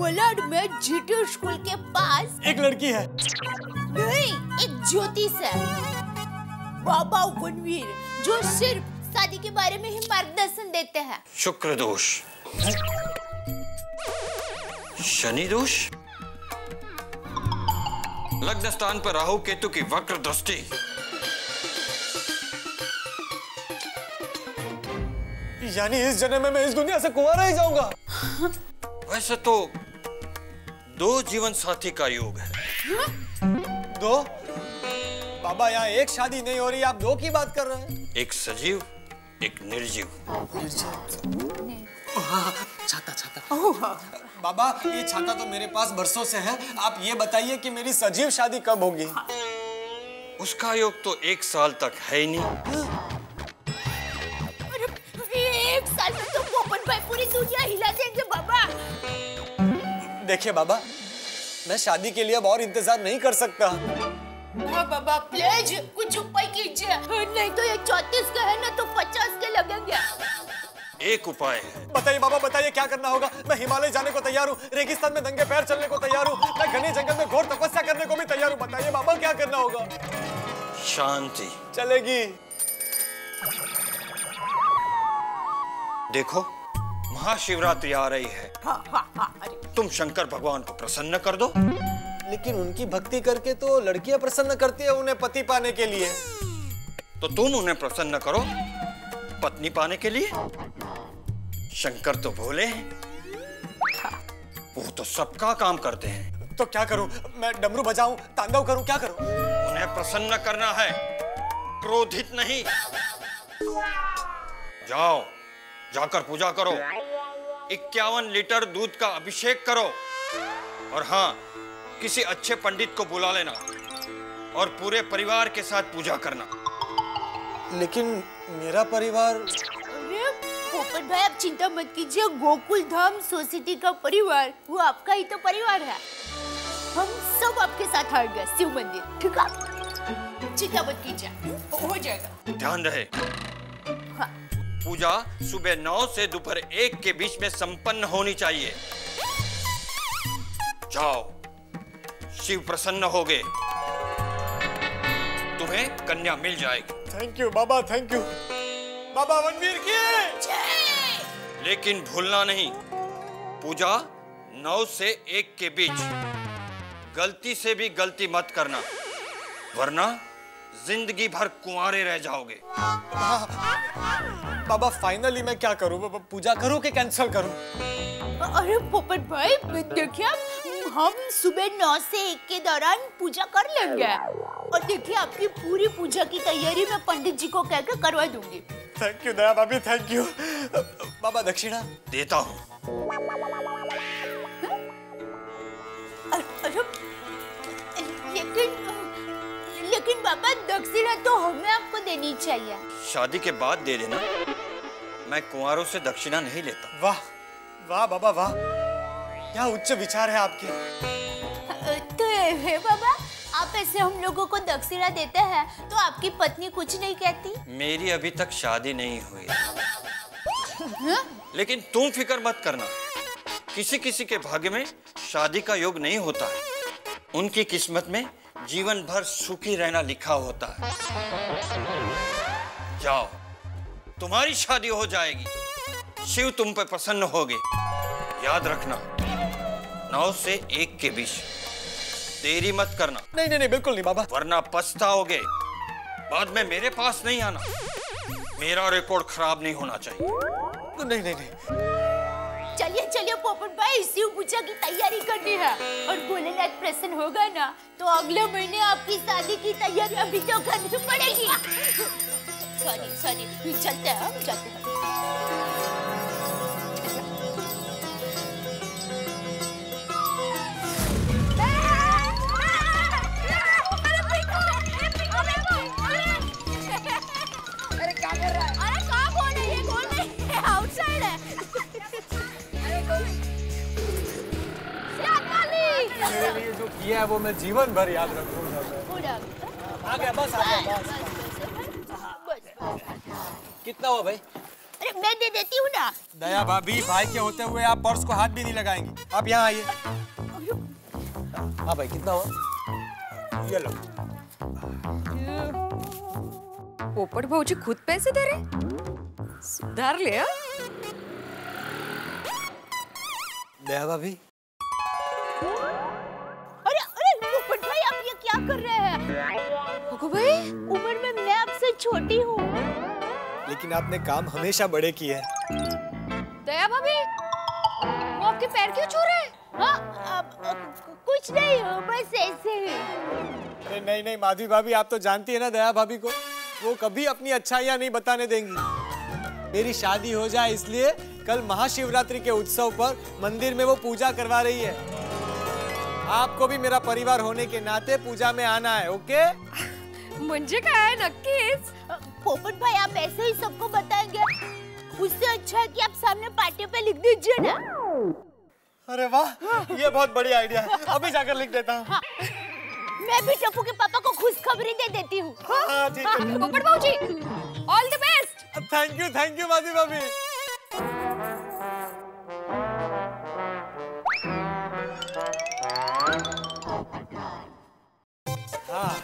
मलाड में GT school के पास एक लड़की है। नहीं, एक ज्योतिष है, बाबा वनवीर, जो सिर्फ शादी के बारे में ही मार्गदर्शन देते हैं। शुक्र दोष, शनि दोष, लग्न स्थान पर राहु केतु की वक्र दृष्टि। यानी इस जन्म में मैं इस दुनिया से कुंवारा ही जाऊंगा। वैसे तो 2 जीवन साथी का योग है। 2? बाबा यहाँ एक शादी नहीं हो रही, आप 2 की बात कर रहे हैं। एक सजीव, एक निर्जीव। छाता। बाबा ये छाता तो मेरे पास बरसों से है, आप ये बताइए कि मेरी सजीव शादी कब होगी? उसका योग तो 1 साल तक है ही नहीं। 1 साल में तो पोपट भाई पूरी दुनिया हिला देंगे बाबा। देखिए बाबा, मैं शादी के लिए अब और इंतजार नहीं कर सकता। बाबा प्लीज कुछ उपाय कीजिए, नहीं तो ये 34 का है ना तो 50 के लगेंगे। एक उपाय है। बताइए बाबा, बताइए क्या करना होगा। मैं हिमालय जाने को तैयार हूँ, रेगिस्तान में नंगे पैर चलने को तैयार हूँ, मैं घने जंगल में घोर तपस्या करने को भी तैयार हूँ। बताइए बाबा क्या करना होगा। शांति चलेगी। देखो महाशिवरात्रि आ रही है, तुम शंकर भगवान को प्रसन्न कर दो। लेकिन उनकी भक्ति करके तो लड़कियां प्रसन्न करती है उन्हें पति पाने के लिए। तो तुम उन्हें प्रसन्न करो पत्नी पाने के लिए। शंकर तो भोले हैं, वो तो सबका काम करते हैं। तो क्या करूं? मैं डमरू बजाऊं, तांडव करूं, क्या करूं? उन्हें प्रसन्न करना है, क्रोधित नहीं। जाओ, जाकर पूजा करो, 51 लीटर दूध का अभिषेक करो, और हाँ, किसी अच्छे पंडित को बुला लेना और पूरे परिवार के साथ पूजा करना। लेकिन मेरा परिवार। अरे पोपट भाई आप चिंता मत कीजिए, गोकुल धाम सोसाइटी का परिवार वो आपका ही तो परिवार है। हम सब आपके साथ आएंगे शिव मंदिर, ठीक है? चिंता मत कीजिए, हो जाएगा। ध्यान रहे। हाँ। पूजा सुबह 9 से दोपहर 1 के बीच में संपन्न होनी चाहिए। जाओ, शिव प्रसन्न होगे, तुम्हें कन्या मिल जाएगी। थैंक यू बाबा, थैंक यू। बाबा वनवीर की जय। लेकिन भूलना नहीं, पूजा 9 से 1 के बीच। गलती से भी गलती मत करना, वरना जिंदगी भर कुंवारे रह जाओगे। बाबा फाइनली मैं क्या करूं? पूजा करूं कि कैंसिल करूं? अरे पोपट भाई देखिए, हम सुबह 9 से 1 के दौरान पूजा कर लेंगे, और देखिए आपकी पूरी पूजा की तैयारी मैं पंडित जी को कहकर करवा दूंगी। थैंक यू दया भाभी, थैंक यू। बाबा दक्षिणा देता हूँ। लेकिन बाबा दक्षिणा तो हमें आपको देनी चाहिए। शादी के बाद दे देना, मैं कुंवारों से दक्षिणा नहीं लेता। वाह वाह बाबा वाह, क्या उच्च विचार है आपके। तो हे बाबा, आप ऐसे हम लोगों को दक्षिणा देते हैं तो आपकी पत्नी कुछ नहीं कहती? मेरी अभी तक शादी नहीं हुई। लेकिन तुम फिक्र मत करना, किसी किसी के भाग्य में शादी का योग नहीं होता है, उनकी किस्मत में जीवन भर सुखी रहना लिखा होता है। जाओ, तुम्हारी शादी हो जाएगी, शिव तुम पे प्रसन्न होगे। याद रखना, 9 से 1 के बीच, देरी मत करना। नहीं नहीं नहीं, बिल्कुल नहीं बाबा, वरना पछताओगे। बाद में मेरे पास नहीं आना, मेरा रिकॉर्ड खराब नहीं होना चाहिए। नहीं नहीं नहीं। चलिए चलिए पोपट भाई, शिव पूजा की तैयारी करनी है, और भोलेनाथ प्रसन्न होगा ना तो अगले महीने आपकी शादी की तैयारी अभी तो करनी पड़ेगी। सॉरी चलते हैं, हम चलते हैं। अरे क्या कर रहा है? अरे कहाँ कौन है? ये कौन है? आउटसाइड है। मेरे लिए जो किया है वो मैं जीवन भर याद रखूंगा। आ गया, बस आ गया, बस। बस। कितना हुआ भाई? अरे मैं दे देती हूँ ना। दया भाभी, भाई के होते हुए आप पर्स को हाथ भी नहीं लगाएंगी। आप यहाँ आइए। हाँ भाई, कितना हुआ? ये लो। पोपट भाऊजी खुद पैसे दे रहे? सुधार ले। दया भाभी। अरे अरे पोपट भाई, आप ये क्या कर रहे हैं? गोकू भाई, उम्र में मैं आपसे छोटी हूँ। लेकिन आपने काम हमेशा बड़े किए हैं। दया भाभी, वो आपके पैर क्यों छू रहे हैं? हाँ, कुछ नहीं, बस ऐसे ही। अरे नहीं नहीं माधवी भाभी, आप तो जानती है ना दया भाभी को, वो कभी अपनी अच्छाइयाँ नहीं बताने देंगी। मेरी शादी हो जाए इसलिए कल महाशिवरात्रि के उत्सव पर मंदिर में वो पूजा करवा रही है। आपको भी मेरा परिवार होने के नाते पूजा में आना है, ओके? मुझे क्या है नक्कीच। पोपट भाई, आप ऐसे ही सबको बताएंगे? उससे अच्छा है कि आप सामने पार्टी पे लिख दीजिए ना। अरे वाह, ये बहुत बड़ी आइडिया है। अभी जाकर लिख देता हूँ। हाँ, मैं भी टप्पू के पापा को खुशखबरी दे देती हूँ। हाँ, ठीक है। पोपट भाऊजी, all the best. Thank you Madhavi भाभी। हाँ।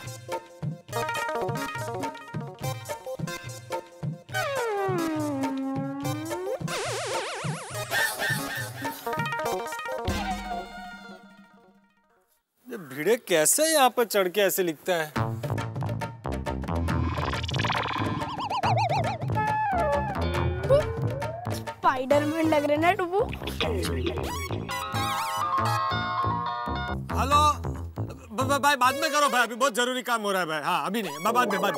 ये भिड़े कैसे यहाँ पर चढ़ के ऐसे लिखता है? स्पाइडरमैन लग रहे ना टप्पू। हेलो भाई, बाद में करो भाई, अभी बहुत जरूरी काम हो रहा है भाई। हाँ, अभी नहीं, बाद में।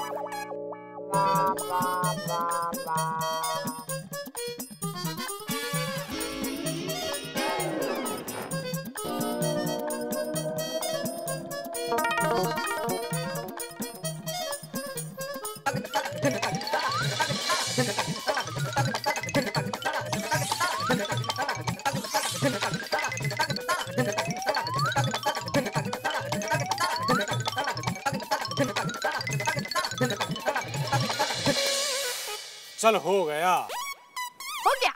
चल, हो गया। हो गया?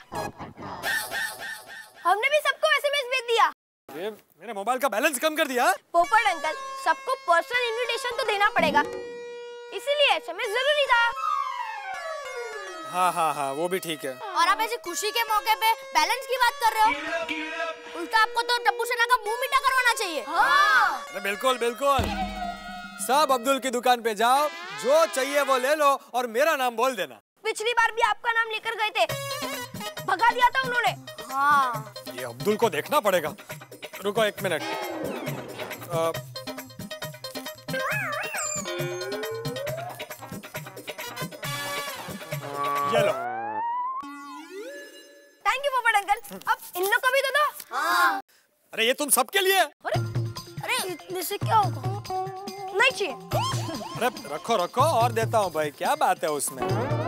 हमने भी सबको एसएमएस भेज दिया। ये मेरे मोबाइल का बैलेंस कम कर दिया। पोपट अंकल, सबको पर्सनल इनविटेशन तो देना पड़ेगा, इसीलिए एसएमएस जरूरी था। हाँ, वो भी ठीक है। और आप ऐसे खुशी के मौके पे बैलेंस की बात कर रहे हो? उल्टा आपको तो टप्पू सेना का मुंह मीठा करवाना चाहिए। हाँ। अरे बिल्कुल। सब अब्दुल की दुकान पे जाओ, जो चाहिए वो ले लो और मेरा नाम बोल देना। पिछली बार भी आपका नाम लेकर गए थे, भगा दिया था उन्होंने। हाँ। ये अब्दुल को देखना पड़ेगा। रुको 1 मिनट। ये लो। Thank you Popat uncle. अब इन लोग को भी दे दो। हाँ। अरे ये तुम सबके लिए। अरे इतने से क्या होगा? नहीं चाहिए। अरे रखो और देता हूँ भाई, क्या बात है उसमें।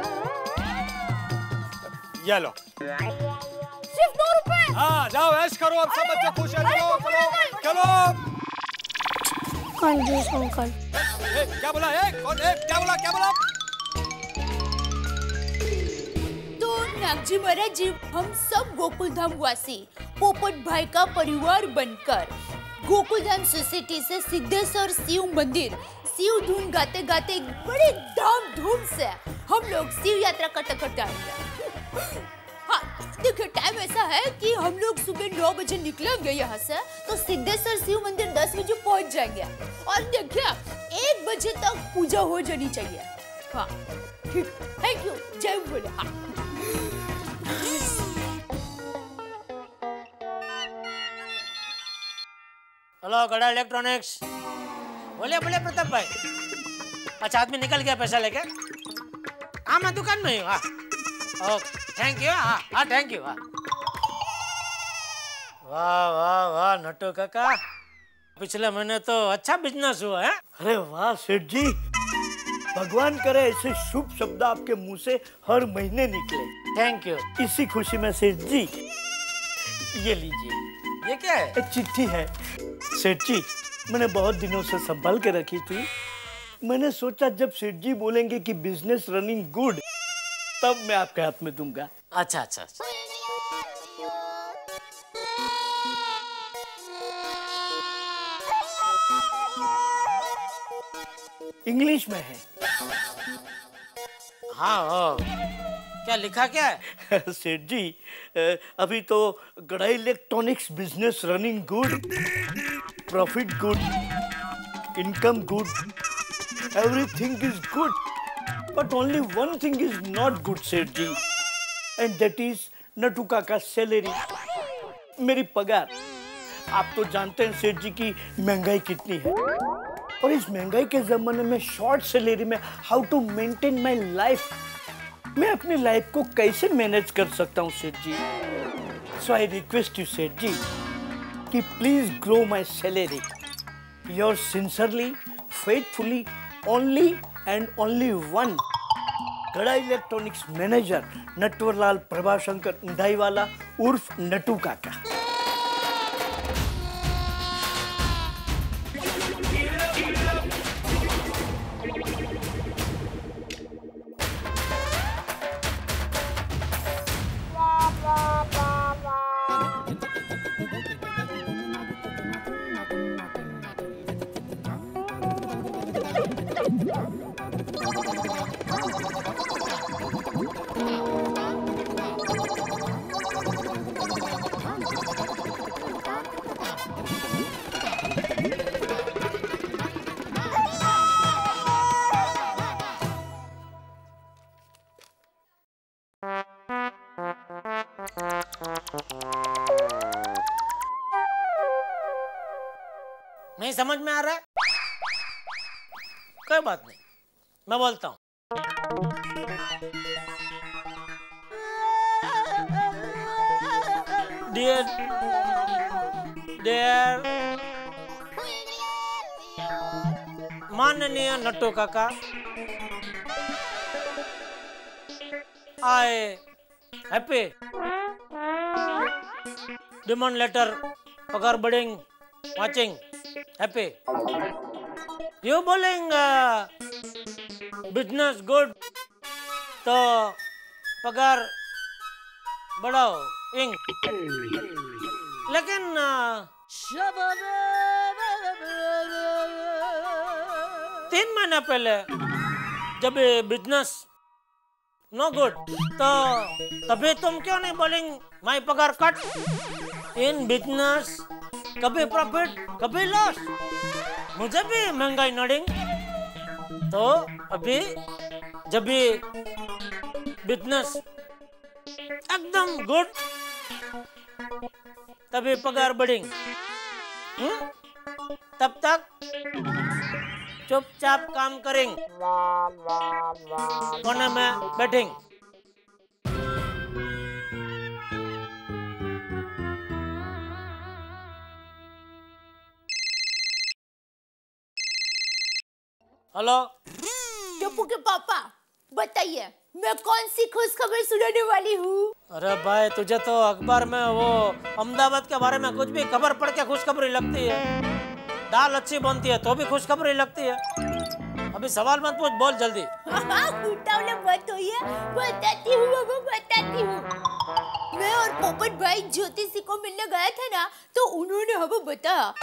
ये लो। सिर्फ 2 रुपए। हाँ, जाओ ऐश करो, अब सब बच्चे खुश हैं। चलो। कंजूस अंकल। क्या बोला? क्या बोला? तो नागजी महाराज जी, हम सब गोकुलधाम वासी पोपट भाई का परिवार बनकर गोकुलधाम सोसाइटी से सिद्धेश्वर शिव मंदिर शिव धुन गाते गाते बड़े धाम-धूम से हम लोग शिव यात्रा करते आएंगे। हाँ, देखिए टाइम ऐसा है कि हम लोग सुबह 9 बजे निकलेंगे यहाँ से, तो सिद्धेश्वर शिव मंदिर 10 बजे पहुँच जाएंगे। और देखिए 1 बजे तक पूजा हो जानी चाहिए। हाँ, ठीक। Thank you. जय भोले। हाँ। हेलो गड़ा इलेक्ट्रॉनिक्स। बोले प्रताप भाई। अच्छा, आदमी निकल गया पैसा लेके? हाँ, मैं दुकान में ही हूँ। हाँ, थैंक यू। हाँ, थैंक यू। हाँ, वाह नट्टू काका, पिछले महीने तो अच्छा बिजनेस हुआ है। अरे वाह सेठ जी, भगवान करे ऐसे शुभ शब्द आपके मुंह से हर महीने निकले। Thank you. इसी खुशी में सेठ जी, ये लीजिए। ये क्या है? एक चिट्ठी है सेठ जी, मैंने बहुत दिनों से संभाल के रखी थी। मैंने सोचा जब सेठ जी बोलेंगे कि बिजनेस रनिंग गुड, तब मैं आपके हाथ में दूंगा। अच्छा अच्छा अच्छा। इंग्लिश में है। हाँ हो। क्या लिखा क्या है? सेठ जी, अभी तो Gada electronics business running good, profit good, income good, everything is good, but only one thing is not good सेठ ji, and that is Natu काका सैलरी, मेरी पगार। आप तो जानते हैं सेठ जी की महंगाई कितनी है, और इस महंगाई के जमाने में शॉर्ट सैलरी में how to maintain my life, मैं अपनी लाइफ को कैसे मैनेज कर सकता हूँ सेठ जी। सो आई रिक्वेस्ट यू सेठ जी कि please grow my salary. Yours sincerely, faithfully, only and only one, Gada electronics manager Natwarlal Prabhashankar Undhaiwala उर्फ नटू काका। नहीं समझ में आ रहा है? कोई बात नहीं, मैं बोलता हूँ। डियर डियर माननीय नट्टू काका, आई हैप्पी डिमांड लेटर पगार बढ़ेंग वाचिंग हैप्पी यू बोलेंगे बिजनेस गुड तो पगार बढ़ाओ इंग, लेकिन 3 महीने पहले जब बिजनेस नो गुड तो तभी तुम क्यों नहीं बोलेंगे माई पगार कट? इन बिजनेस कभी प्रॉफिट कभी लॉस, मुझे भी महंगाई नड़ेंग, तो अभी जब भी बिजनेस एकदम गुड तभी पगार बढ़ेंगे, तब तक चुपचाप काम करेंगे, कोने में बैठेंगे। हेलो टप्पू के पापा, बताइए मैं कौन सी खुशखबरी सुनाने वाली हूँ? अरे भाई, तुझे तो अखबार में वो अहमदाबाद के बारे में कुछ भी खबर पढ़ के खुशखबरी लगती है, दाल अच्छी बनती है तो भी खुशखबरी लगती है। अभी सवाल मत पूछ, बोल जल्दी। उतावले मत होइए, बताती हूँ बाबा, बताती हूँ। मैं और पोपट भाई ज्योतिषी को मिलने गए थे ना, तो उन्होंने हमें बताया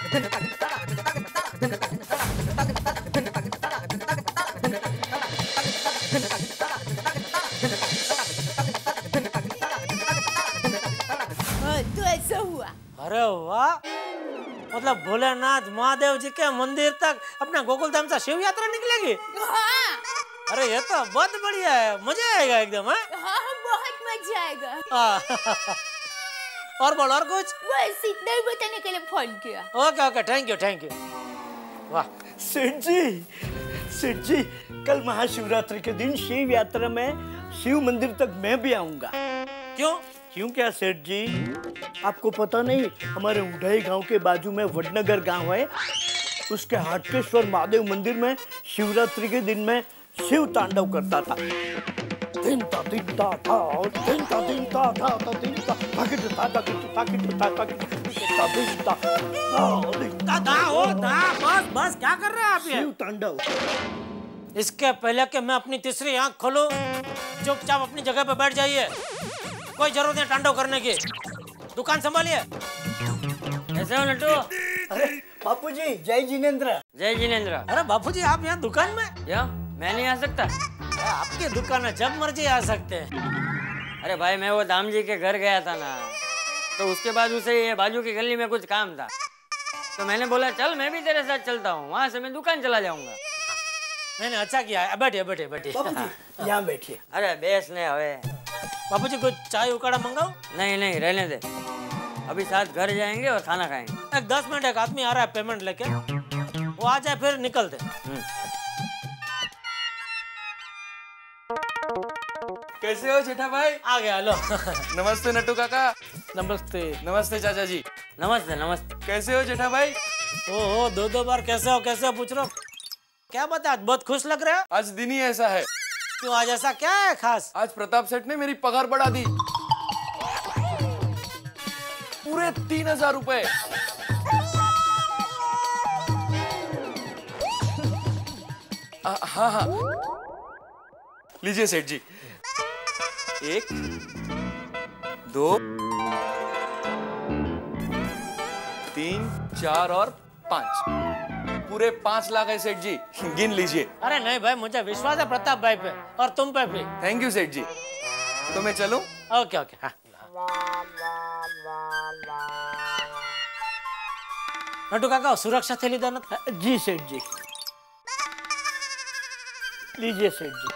तो ऐसा हुआ। अरे वाह, मतलब भोलेनाथ महादेव जी के मंदिर तक अपना गोकुल धाम से शिव यात्रा निकलेगी? हाँ। अरे ये तो बहुत बढ़िया है, मजा आएगा एकदम। हाँ, बहुत मजा आएगा। और बोल, और कुछ? बस इतना ही बताने के लिए फोन किया। Okay okay, thank you thank you. वाह सेठ जी, कल महाशिवरात्रि के दिन शिव यात्रा में शिव मंदिर तक मैं भी आऊंगा। क्यों क्या सेठ जी, आपको पता नहीं, हमारे उंडाई गांव के बाजू में वडनगर गांव है, उसके हाटकेश्वर महादेव मंदिर में शिवरात्रि के दिन में शिव तांडव करता था। बस क्या कर रहे हैं आप? ये शिव तांडव इसके पहले कि मैं अपनी तीसरी आंख खोलूं, चुपचाप अपनी जगह पे बैठ जाइए। कोई जरूरत नहीं तांडव करने की। दुकान संभालिए। कैसे हो लट्टू? अरे बापूजी, जय जिनेंद्र। जय जिनेंद्र। अरे बापूजी, आप यहाँ दुकान में? क्यों, मैं नहीं आ सकता? आपकी दुकान है, जब मर्जी आ सकते हैं। अरे भाई, मैं वो दाम जी के घर गया था ना, तो उसके बाद उसे ये बाजू की गली में कुछ काम था, तो मैंने बोला चल मैं भी तेरे साथ चलता हूँ, वहाँ से मैं दुकान चला जाऊंगा। मैंने अच्छा किया। बैठिए बैठिए बैठिए। बापूजी यहाँ बैठिए। अरे बेस ने हवे। बापूजी कुछ चाय उकाड़ा मंगाओ? नहीं नहीं, रहने दे, अभी साथ घर जाएंगे और खाना खाएंगे। एक 10 मिनट, एक आदमी आ रहा है पेमेंट लेके, वो आ जाए फिर निकलते। कैसे हो जेठा भाई? आ गया। लो। नमस्ते नट्टू काका। नमस्ते। नमस्ते चाचा जी। नमस्ते नमस्ते। कैसे हो जेठा भाई? ओहो, दो बार कैसे हो पूछ रहे हो? क्या बता, आज बहुत खुश लग रहे हो। आज दिन ही ऐसा है। क्यों, आज ऐसा क्या है खास? आज प्रताप सेठ ने मेरी पगार बढ़ा दी, पूरे 3000 रुपए। हाँ हाँ, लीजिए सेठ जी। 1 2 3 4 और 5, पूरे 5 लाख है सेठ जी, गिन लीजिए। अरे नहीं भाई, मुझे विश्वास है प्रताप भाई पे और तुम पे भी। थैंक यू सेठ जी। तो मैं चलूं? Okay okay. हाँ। नट्टू काका, सुरक्षा थैली देना। जी सेठ जी, लीजिए सेठ जी।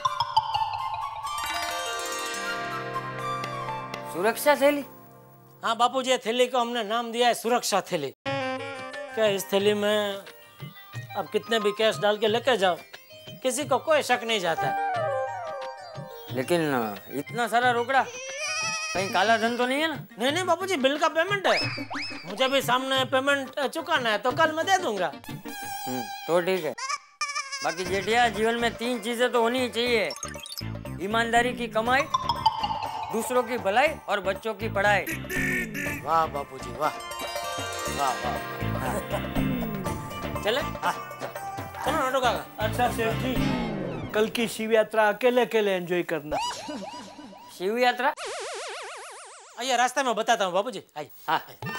सुरक्षा थैली? हाँ बापूजी, ये थैली को हमने नाम दिया है सुरक्षा थैली। क्या इस थैली में अब कितने भी कैश डाल के लेके जाओ, किसी को कोई शक नहीं जाता। लेकिन इतना सारा रोकड़ा, कहीं काला धन तो नहीं है ना? नहीं नहीं बापूजी, बिल का पेमेंट है, मुझे भी सामने पेमेंट चुकाना है, तो कल मैं दे दूंगा। तो ठीक है। बाकी जेठिया, जीवन में 3 चीजें तो होनी ही चाहिए: ईमानदारी की कमाई, दूसरों की भलाई और बच्चों की पढ़ाई। वाह बापूजी वाह, वाह वाह। चले? चलो नट्टू काका। अच्छा सेठ जी, कल की शिव यात्रा अकेले अकेले एंजॉय करना। शिव यात्रा? आइए, रास्ते में बताता हूँ बापूजी। आइए। हाँ।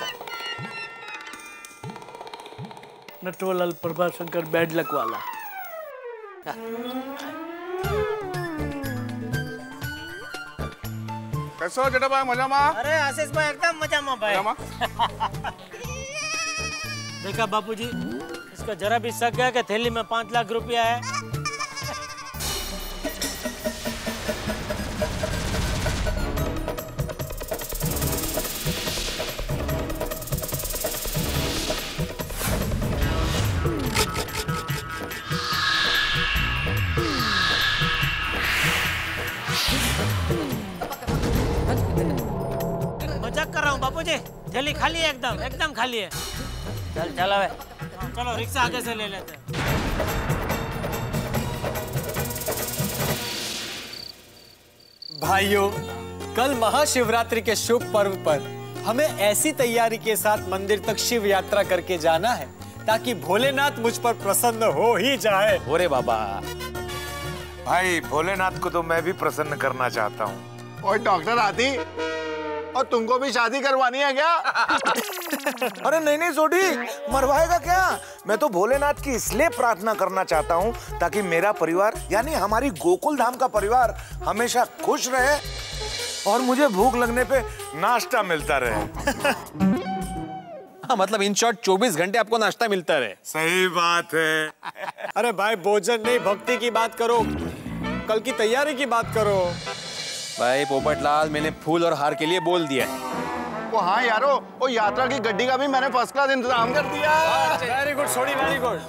नटवरलाल प्रभाशंकर बैड लक वाला। कैसे हो जेठा भाई? मजा में? अरे आशीष भाई, एकदम मजा में भाई। देखा बापूजी, इसका जरा भी शक गया कि थैली में 5 लाख रुपया है। मजाक कर रहा हूँ बापूजी, थैली खाली है, एकदम एकदम खाली है। चल चलो वे। चलो रिक्शा आगे से ले लेते हैं। भाइयों, कल महाशिवरात्रि के शुभ पर्व पर हमें ऐसी तैयारी के साथ मंदिर तक शिव यात्रा करके जाना है ताकि भोलेनाथ मुझ पर प्रसन्न हो ही जाए। ओरे बाबा भाई, भोलेनाथ को तो मैं भी प्रसन्न करना चाहता हूँ। और डॉक्टर आती, और तुमको भी शादी करवानी है क्या? अरे नहीं नहीं सोडी, मरवाएगा क्या? मैं तो भोलेनाथ की इसलिए प्रार्थना करना चाहता हूँ ताकि मेरा परिवार यानी हमारी गोकुल धाम का परिवार हमेशा खुश रहे और मुझे भूख लगने पे नाश्ता मिलता रहे। हाँ, मतलब इन शॉर्ट 24 घंटे आपको नाश्ता मिलता रहे। सही बात है। अरे भाई, भोजन नहीं, भक्ति की बात करो, कल की तैयारी की बात करो। भाई पोपटलाल, मैंने फूल और हार के लिए बोल दिया है। वो हाँ यारो, वो यात्रा की गड्डी का भी मैंने फर्स्ट क्लास इंतजाम कर दिया। Very good Sodhi, very good.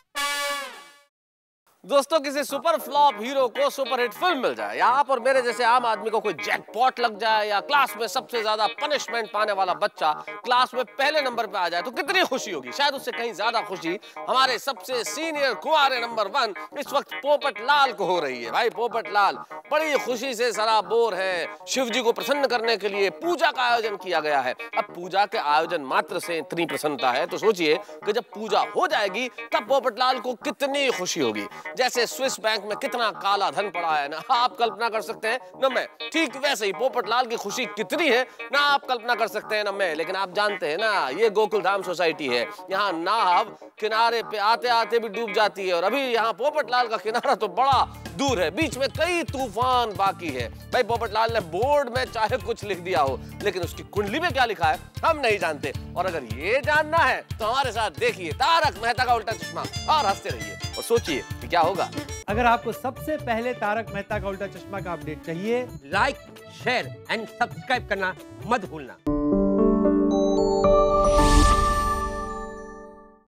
दोस्तों, किसी सुपर फ्लॉप हीरो को सुपर हिट फिल्म मिल जाए, या आप और मेरे जैसे आम आदमी को कोई जैकपॉट लग जाए, या क्लास में सबसे ज्यादा पनिशमेंट पाने वाला बच्चा क्लास में पहले नंबर पे आ जाए, तो कितनी खुशी होगी। शायद उससे कहीं ज्यादा खुशी हमारे सबसे सीनियर कुंवारे नंबर 1 इस वक्त पोपट लाल को हो रही है। भाई पोपट लाल बड़ी खुशी से सराबोर है। शिव जी को प्रसन्न करने के लिए पूजा का आयोजन किया गया है। अब पूजा के आयोजन मात्र से इतनी प्रसन्नता है, तो सोचिए कि जब पूजा हो जाएगी तब पोपट लाल को कितनी खुशी होगी। जैसे स्विस बैंक में कितना काला धन पड़ा है ना आप कल्पना कर सकते हैं ना मैं, ठीक वैसे ही पोपटलाल की खुशी कितनी है ना आप कल्पना कर सकते हैं ना मैं। लेकिन आप जानते हैं ना ये गोकुलधाम सोसाइटी है, यहाँ नाव किनारे पे आते आते भी डूब जाती है और अभी यहाँ पोपटलाल का किनारा तो बड़ा दूर है, बीच में कई तूफान बाकी है। भाई पोपटलाल ने बोर्ड में चाहे कुछ लिख दिया हो लेकिन उसकी कुंडली में क्या लिखा है हम नहीं जानते। और अगर ये जानना है तो हमारे साथ देखिए तारक मेहता का उल्टा चश्मा और हंसते रहिए और सोचिए कि क्या होगा। अगर आपको सबसे पहले तारक मेहता का उल्टा चश्मा का अपडेट चाहिए, लाइक शेयर एंड सब्सक्राइब करना मत भूलना।